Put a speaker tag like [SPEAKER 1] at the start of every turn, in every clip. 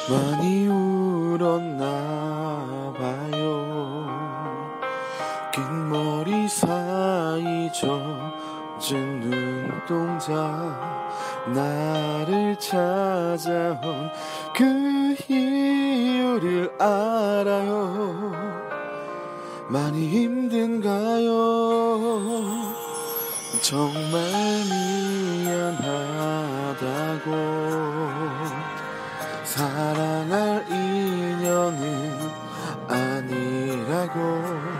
[SPEAKER 1] 많이 울었나 봐요. 긴 머리 사이 젖은 눈동자 나를 찾아온 그 이유를 알아요. 많이 힘든가요? 정말 미안하다고. 사랑할 인연은 아니라고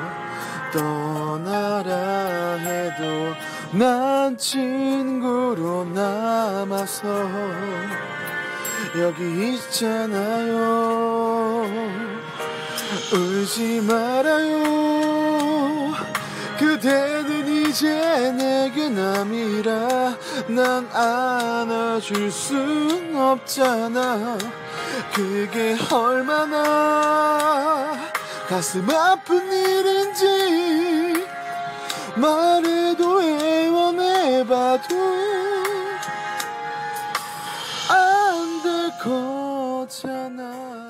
[SPEAKER 1] 떠나라 해도 난 친구로 남아서 여기 있잖아요. 울지 말아요. 그대는 이제 내게 남이라 난 안아줄 순 없잖아. 그게 얼마나 가슴 아픈 일인지 말해도 애원해봐도 안 될 거잖아.